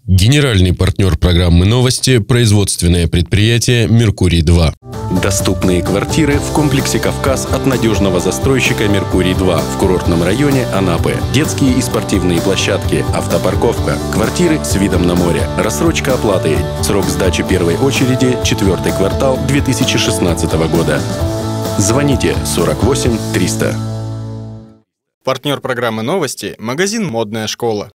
Генеральный партнер программы «Новости» – производственное предприятие «Меркурий-2». Доступные квартиры в комплексе «Кавказ» от надежного застройщика «Меркурий-2» в курортном районе Анапы. Детские и спортивные площадки, автопарковка, квартиры с видом на море, рассрочка оплаты. Срок сдачи первой очереди – 4-й квартал 2016 года. Звоните 48 300. Партнер программы «Новости» – магазин «Модная школа».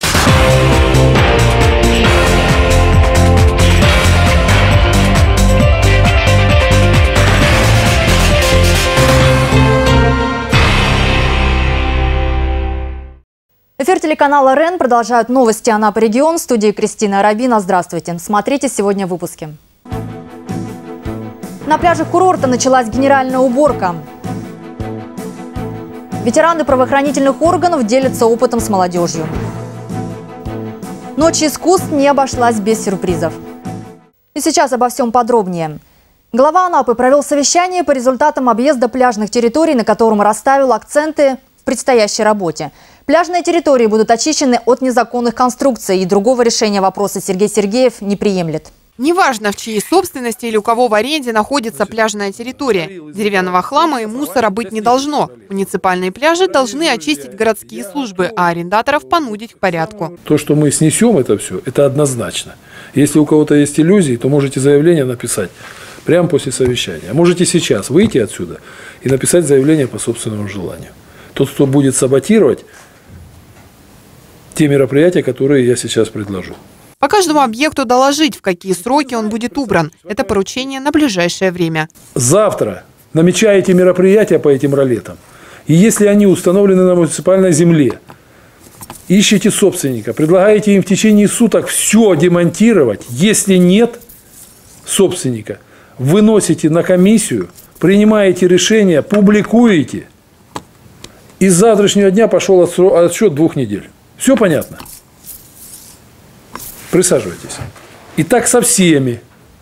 Эфир телеканала РЕН продолжают новости Анапы регион. В студии Кристина Рабина. Здравствуйте. Смотрите сегодня в выпуске. На пляже курорта началась генеральная уборка. Ветераны правоохранительных органов делятся опытом с молодежью. Ночь искусств не обошлась без сюрпризов. И сейчас обо всем подробнее. Глава Анапы провел совещание по результатам объезда пляжных территорий, на котором расставил акценты в предстоящей работе. Пляжные территории будут очищены от незаконных конструкций, и другого решения вопроса Сергей Сергеев не приемлет. Неважно, в чьей собственности или у кого в аренде находится пляжная территория. Деревянного хлама и мусора быть не должно. Муниципальные пляжи должны очистить городские службы, а арендаторов понудить к порядку. То, что мы снесем это все, это однозначно. Если у кого-то есть иллюзии, то можете заявление написать прямо после совещания. А можете сейчас выйти отсюда и написать заявление по собственному желанию. Тот, кто будет саботировать те мероприятия, которые я сейчас предложу. По каждому объекту доложить, в какие сроки он будет убран. Это поручение на ближайшее время. Завтра намечаете мероприятия по этим ролетам. И если они установлены на муниципальной земле, ищите собственника, предлагаете им в течение суток все демонтировать. Если нет собственника, выносите на комиссию, принимаете решение, публикуете. И с завтрашнего дня пошел отсчет 2 недель. Все понятно? Присаживайтесь. И так со всеми.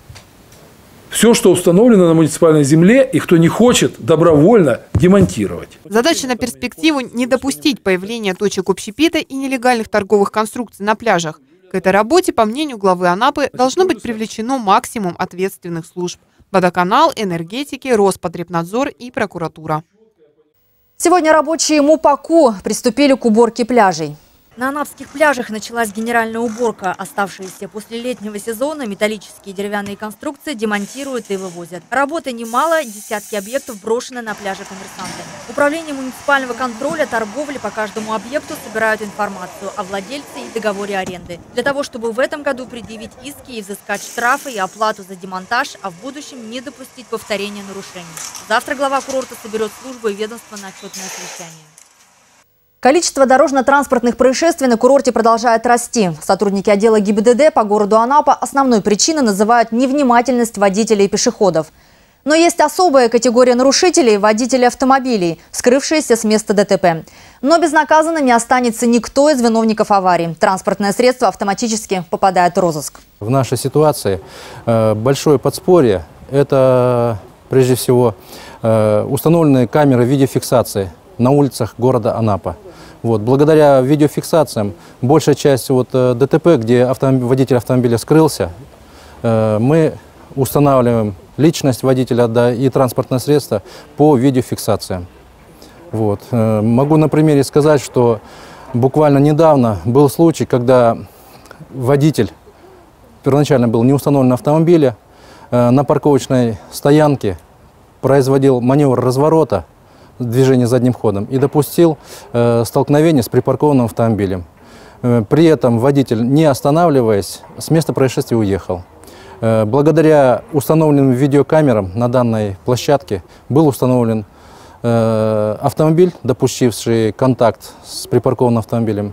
Все, что установлено на муниципальной земле, и кто не хочет, добровольно демонтировать. Задача на перспективу – не допустить появления точек общепита и нелегальных торговых конструкций на пляжах. К этой работе, по мнению главы Анапы, должно быть привлечено максимум ответственных служб – водоканал, энергетики, Роспотребнадзор и прокуратура. Сегодня рабочие МУПАКУ приступили к уборке пляжей. На анапских пляжах началась генеральная уборка. Оставшиеся после летнего сезона металлические и деревянные конструкции демонтируют и вывозят. Работы немало, десятки объектов брошены на пляже Коммерсанты. Управление муниципального контроля торговли по каждому объекту собирают информацию о владельце и договоре аренды. Для того, чтобы в этом году предъявить иски и взыскать штрафы и оплату за демонтаж, а в будущем не допустить повторения нарушений. Завтра глава курорта соберет службу и ведомство на отчетное совещание. Количество дорожно-транспортных происшествий на курорте продолжает расти. Сотрудники отдела ГИБДД по городу Анапа основной причиной называют невнимательность водителей и пешеходов. Но есть особая категория нарушителей – водители автомобилей, скрывшиеся с места ДТП. Но безнаказанным не останется никто из виновников аварии. Транспортное средство автоматически попадает в розыск. В нашей ситуации большое подспорье – это прежде всего установленные камеры видеофиксации на улицах города Анапа. Благодаря видеофиксациям большая часть ДТП, где водитель автомобиля скрылся, мы устанавливаем личность водителя и транспортное средство по видеофиксациям. Могу на примере сказать, что буквально недавно был случай, когда водитель первоначально был не установлен на автомобиле, на парковочной стоянке производил маневр разворота, движение задним ходом, и допустил столкновение с припаркованным автомобилем. При этом водитель, не останавливаясь, с места происшествия уехал. Благодаря установленным видеокамерам на данной площадке был установлен автомобиль, допустивший контакт с припаркованным автомобилем.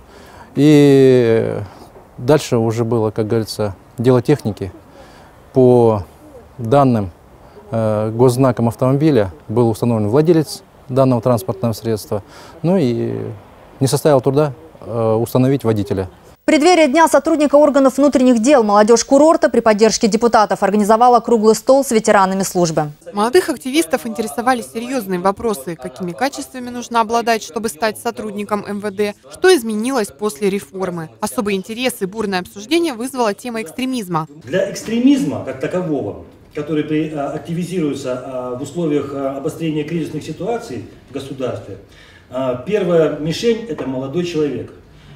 И дальше уже было, как говорится, дело техники. По данным госзнакам автомобиля был установлен владелец данного транспортного средства, и не составило труда установить водителя. В преддверии Дня сотрудника органов внутренних дел молодежь курорта при поддержке депутатов организовала круглый стол с ветеранами службы. Молодых активистов интересовали серьезные вопросы, какими качествами нужно обладать, чтобы стать сотрудником МВД, что изменилось после реформы. Особый интерес и бурное обсуждение вызвала тема экстремизма. Для экстремизма как такового, который активизируется в условиях обострения кризисных ситуаций в государстве, первая мишень – это молодой человек.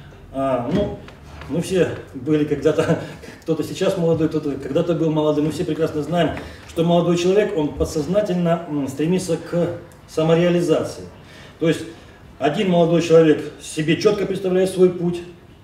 Мы все были когда-то, кто-то сейчас молодой, кто-то когда-то был молодой. Мы все прекрасно знаем, что молодой человек, он подсознательно стремится к самореализации. То есть один молодой человек себе четко представляет свой путь,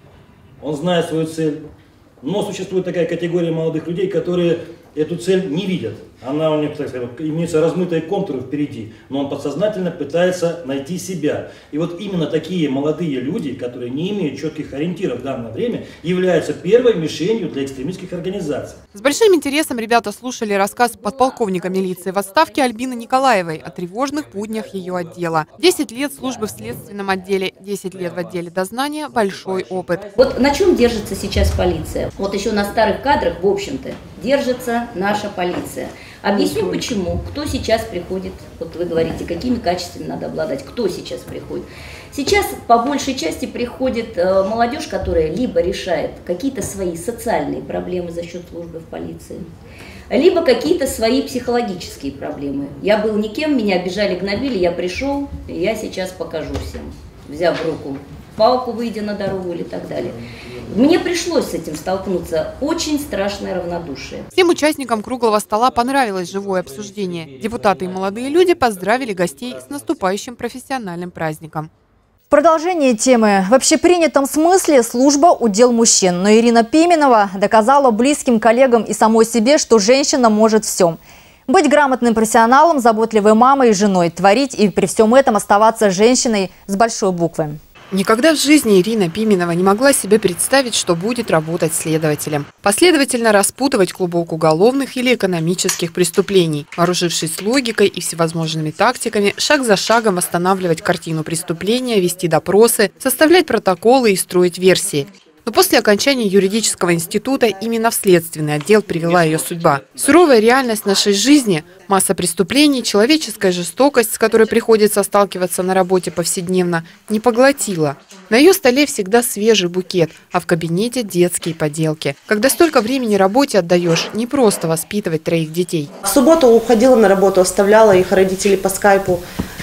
он знает свою цель. Но существует такая категория молодых людей, которые эту цель не видят. Она у них, так сказать, имеются размытые контуры впереди, но он подсознательно пытается найти себя. И вот именно такие молодые люди, которые не имеют четких ориентиров в данное время, являются первой мишенью для экстремистских организаций. С большим интересом ребята слушали рассказ подполковника милиции в отставке Альбины Николаевой о тревожных буднях ее отдела. 10 лет службы в следственном отделе, 10 лет в отделе дознания – большой опыт. Вот на чем держится сейчас полиция? Вот еще на старых кадрах, в общем-то, держится наша полиция. Объясню почему. Кто сейчас приходит, вот вы говорите, какими качествами надо обладать, кто сейчас приходит. Сейчас по большей части приходит молодежь, которая либо решает какие-то свои социальные проблемы за счет службы в полиции, либо какие-то свои психологические проблемы. Я был никем, меня обижали, гнобили, я пришел, и я сейчас покажу всем, взяв в руку палку, выйдя на дорогу или так далее. Мне пришлось с этим столкнуться. Очень страшное равнодушие. Всем участникам круглого стола понравилось живое обсуждение. Депутаты и молодые люди поздравили гостей с наступающим профессиональным праздником. В продолжение темы. В общепринятом смысле служба – удел мужчин. Но Ирина Пименова доказала близким коллегам и самой себе, что женщина может все. Быть грамотным профессионалом, заботливой мамой и женой, творить и при всем этом оставаться женщиной с большой буквы. Никогда в жизни Ирина Пименова не могла себе представить, что будет работать следователем. Последовательно распутывать клубок уголовных или экономических преступлений, вооружившись логикой и всевозможными тактиками, шаг за шагом восстанавливать картину преступления, вести допросы, составлять протоколы и строить версии. Но после окончания юридического института именно в следственный отдел привела ее судьба. Суровая реальность нашей жизни, масса преступлений, человеческая жестокость, с которой приходится сталкиваться на работе повседневно, не поглотила. На ее столе всегда свежий букет, а в кабинете детские поделки. Когда столько времени работе отдаешь, не просто воспитывать 3 детей. В субботу уходила на работу, оставляла их родителей по скайпу.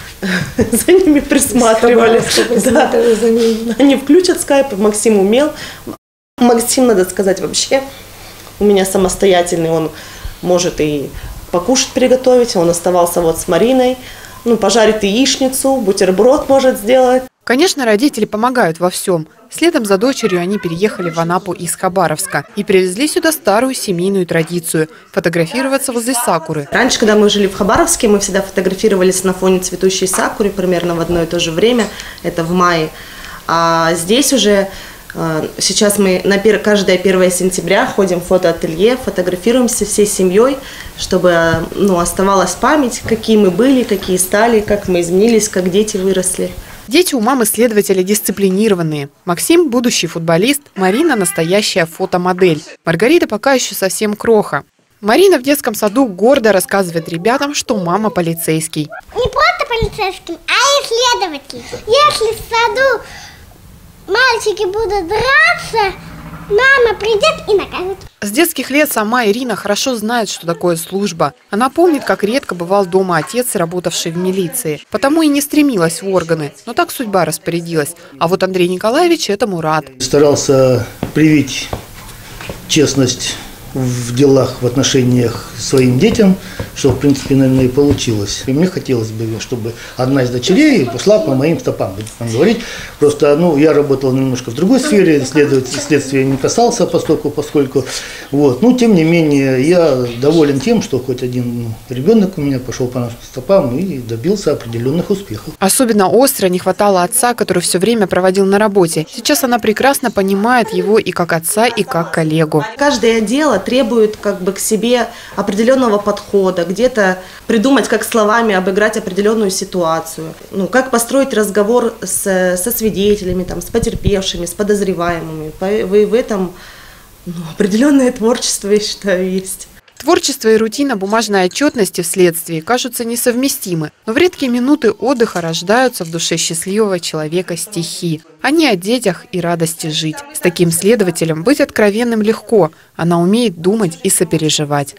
За ними присматривали. Да. Они включат скайп, Максим умел. Максим, надо сказать, вообще у меня самостоятельный. Он может и покушать приготовить. Он оставался вот с Мариной. Пожарит яичницу, бутерброд может сделать. Конечно, родители помогают во всем. Следом за дочерью они переехали в Анапу из Хабаровска и привезли сюда старую семейную традицию – фотографироваться возле сакуры. Раньше, когда мы жили в Хабаровске, мы всегда фотографировались на фоне цветущей сакуры, примерно в одно и то же время, это в мае. А здесь уже сейчас мы на каждое 1 сентября ходим в фотоателье, фотографируемся всей семьей, чтобы оставалась память, какие мы были, какие стали, как мы изменились, как дети выросли. Дети у мамы следователя дисциплинированные. Максим – будущий футболист, Марина – настоящая фотомодель. Маргарита пока еще совсем кроха. Марина в детском саду гордо рассказывает ребятам, что мама полицейский. Не просто полицейский, а исследователь. Если в саду мальчики будут драться, мама придет и накажет. С детских лет сама Ирина хорошо знает, что такое служба. Она помнит, как редко бывал дома отец, работавший в милиции. Потому и не стремилась в органы. Но так судьба распорядилась. А вот Андрей Николаевич этому рад. Старался привить честность в делах, в отношениях к своим детям, что, в принципе, наверное, и получилось. И мне хотелось бы, чтобы одна из дочерей пошла по моим стопам, будем говорить. Просто, я работал немножко в другой сфере, следствие не касался, поскольку, тем не менее, я доволен тем, что хоть один ребенок у меня пошел по нашим стопам и добился определенных успехов. Особенно остро не хватало отца, который все время проводил на работе. Сейчас она прекрасно понимает его и как отца, и как коллегу. Каждое дело требует к себе определенного подхода, где-то придумать, как словами обыграть определенную ситуацию, ну, как построить разговор со свидетелями, там, с потерпевшими, с подозреваемыми. В этом определенное творчество, я считаю, есть. Творчество и рутина бумажной отчетности в следствии кажутся несовместимы, но в редкие минуты отдыха рождаются в душе счастливого человека стихи. Они о детях и радости жить. С таким следователем быть откровенным легко. Она умеет думать и сопереживать.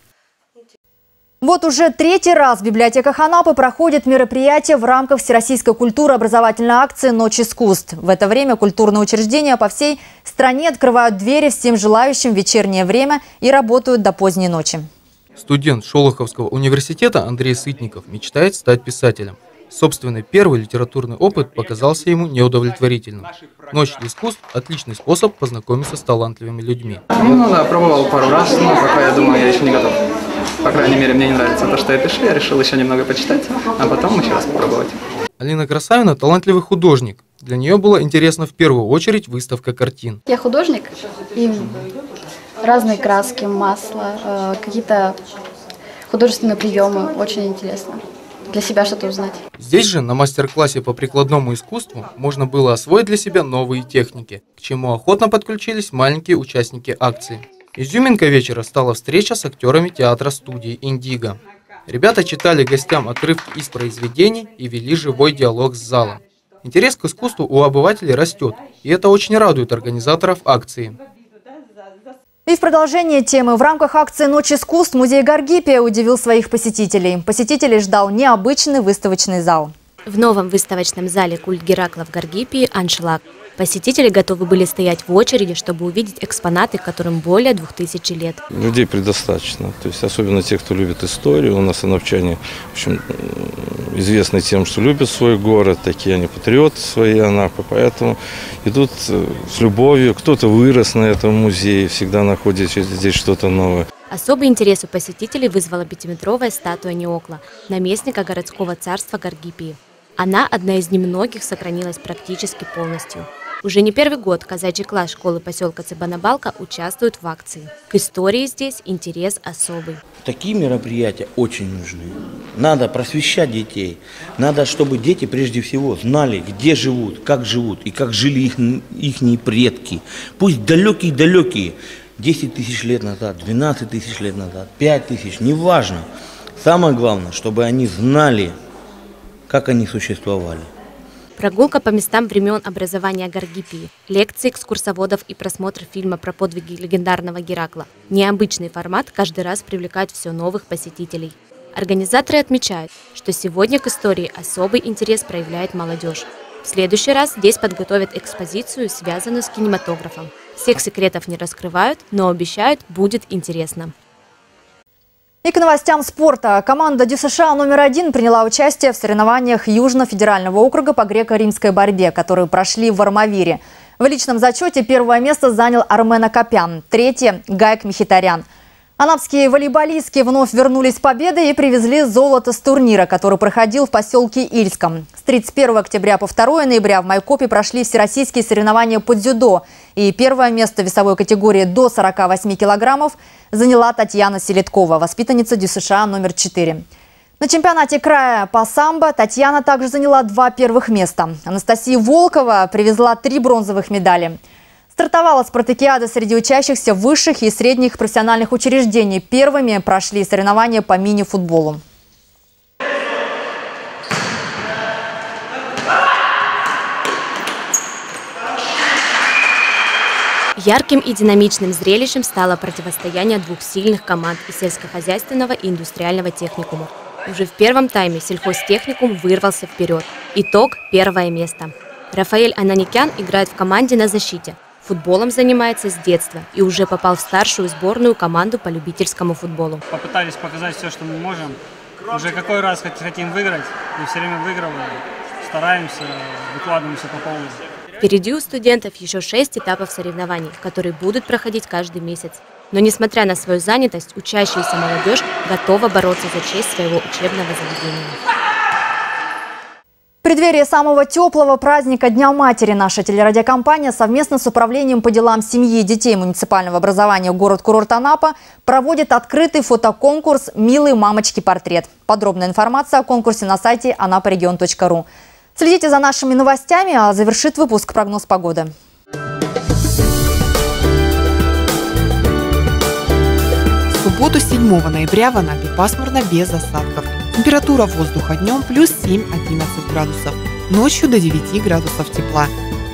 Вот уже третий раз в библиотеках Анапы проходит мероприятие в рамках Всероссийской культурно-образовательной акции «Ночь искусств». В это время культурные учреждения по всей стране открывают двери всем желающим в вечернее время и работают до поздней ночи. Студент Шолоховского университета Андрей Сытников мечтает стать писателем. Собственный первый литературный опыт показался ему неудовлетворительным. «Ночь искусств» – отличный способ познакомиться с талантливыми людьми. Да, пробовал пару раз, но пока, я думаю, я еще не готов. По крайней мере, мне не нравится то, что я пишу. Я решил еще немного почитать, а потом еще раз попробовать. Алина Красавина – талантливый художник. Для нее было интересно в первую очередь выставка картин. Я художник, и разные краски, масла, какие-то художественные приемы. Очень интересно для себя что-то узнать. Здесь же, на мастер-классе по прикладному искусству, можно было освоить для себя новые техники, к чему охотно подключились маленькие участники акции. Изюминкой вечера стала встреча с актерами театра-студии «Индиго». Ребята читали гостям отрывки из произведений и вели живой диалог с залом. Интерес к искусству у обывателей растет, и это очень радует организаторов акции. И в продолжение темы в рамках акции «Ночь искусств» музей Гаргипия удивил своих посетителей. Посетителей ждал необычный выставочный зал. В новом выставочном зале «Культ Геракла» в Гаргипии аншлаг. Посетители готовы были стоять в очереди, чтобы увидеть экспонаты, которым более 2000 лет. Людей предостаточно, то есть особенно те, кто любит историю. У нас анапчане, в общем, известны тем, что любят свой город, такие они патриоты своей Анапы, поэтому идут с любовью. Кто-то вырос на этом музее, всегда находит здесь что-то новое. Особый интерес у посетителей вызвала 5-метровая статуя Неокла, наместника городского царства Гаргипии. Она, одна из немногих, сохранилась практически полностью. Уже не первый год казачий класс школы поселка Цыбанабалка участвует в акции. К истории здесь интерес особый. Такие мероприятия очень нужны. Надо просвещать детей. Надо, чтобы дети прежде всего знали, где живут и как жили их предки. Пусть далекие-далекие, 10 тысяч лет назад, 12 тысяч лет назад, 5 тысяч, неважно. Самое главное, чтобы они знали, как они существовали. Прогулка по местам времен образования Гаргипии, лекции экскурсоводов и просмотр фильма про подвиги легендарного Геракла. Необычный формат каждый раз привлекает все новых посетителей. Организаторы отмечают, что сегодня к истории особый интерес проявляет молодежь. В следующий раз здесь подготовят экспозицию, связанную с кинематографом. Всех секретов не раскрывают, но обещают, будет интересно. И к новостям спорта. Команда ДЮСШ номер 1 приняла участие в соревнованиях Южно-федерального округа по греко-римской борьбе, которые прошли в Армавире. В личном зачете первое место занял Армен Акопян, третье – Гайк Михитарян. Анапские волейболистки вновь вернулись с победой и привезли золото с турнира, который проходил в поселке Ильском. С 31 октября по 2 ноября в Майкопе прошли всероссийские соревнования по дзюдо. И первое место в весовой категории до 48 килограммов заняла Татьяна Селедкова, воспитанница ДЮСШ номер 4. На чемпионате края по самбо Татьяна также заняла 2 первых места. Анастасия Волкова привезла 3 бронзовых медали. Стартовала спартакиада среди учащихся высших и средних профессиональных учреждений. Первыми прошли соревнования по мини-футболу. Ярким и динамичным зрелищем стало противостояние двух сильных команд из сельскохозяйственного и индустриального техникума. Уже в первом тайме сельхозтехникум вырвался вперед. Итог – 1 место. Рафаэль Ананекян играет в команде на защите. Футболом занимается с детства и уже попал в старшую сборную команду по любительскому футболу. Попытались показать все, что мы можем. Уже какой раз хотим выиграть, и все время выигрываем. Стараемся, выкладываемся по полной. Впереди у студентов еще 6 этапов соревнований, которые будут проходить каждый месяц. Но несмотря на свою занятость, учащаяся молодежь готова бороться за честь своего учебного заведения. преддверии самого теплого праздника Дня матери наша телерадиокомпания совместно с Управлением по делам семьи и детей муниципального образования город-курорт Анапа проводит открытый фотоконкурс «Милые мамочки портрет». Подробная информация о конкурсе на сайте anaparegion.ru. Следите за нашими новостями, а завершит выпуск прогноз погоды. В субботу 7 ноября в Анапе пасмурно без осадков. Температура воздуха днем плюс 7-11 градусов, ночью до 9 градусов тепла.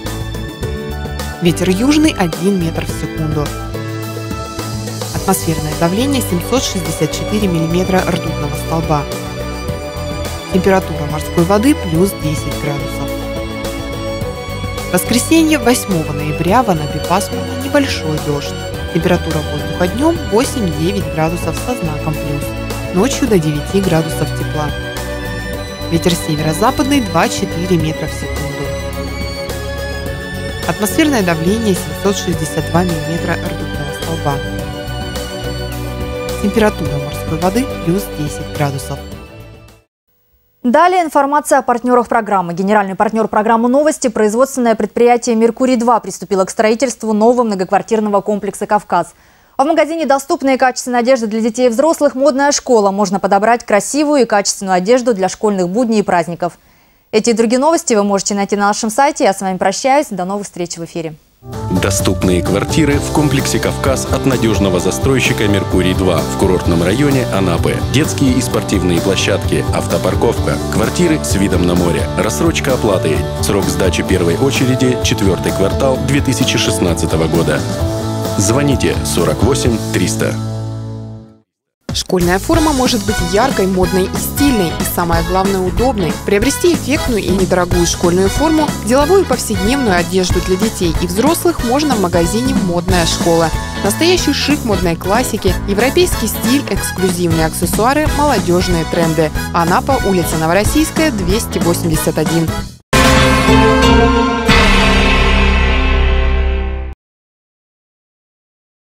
Ветер южный 1 метр в секунду. Атмосферное давление 764 миллиметра ртутного столба. Температура морской воды плюс 10 градусов. В воскресенье 8 ноября в Анапе пасмурно небольшой дождь. Температура воздуха днем 8-9 градусов со знаком плюс. Ночью до 9 градусов тепла. Ветер северо-западный 2-4 метра в секунду. Атмосферное давление 762 миллиметра ртутного столба. Температура морской воды плюс 10 градусов. Далее информация о партнерах программы. Генеральный партнер программы «Новости» производственное предприятие «Меркурий-2» приступило к строительству нового многоквартирного комплекса «Кавказ». А в магазине «Доступная и качественная одежда для детей и взрослых» «Модная школа» можно подобрать красивую и качественную одежду для школьных будней и праздников. Эти и другие новости вы можете найти на нашем сайте. Я с вами прощаюсь. До новых встреч в эфире. Доступные квартиры в комплексе «Кавказ» от надежного застройщика «Меркурий-2» в курортном районе Анапы. Детские и спортивные площадки, автопарковка, квартиры с видом на море, рассрочка оплаты. Срок сдачи первой очереди – 4-й квартал 2016 года. Звоните 48 300. Школьная форма может быть яркой, модной и стильной, и самое главное удобной. Приобрести эффектную и недорогую школьную форму, деловую и повседневную одежду для детей и взрослых можно в магазине «Модная школа». Настоящий шик модной классики, европейский стиль, эксклюзивные аксессуары, молодежные тренды. Анапа, улица Новороссийская, 281.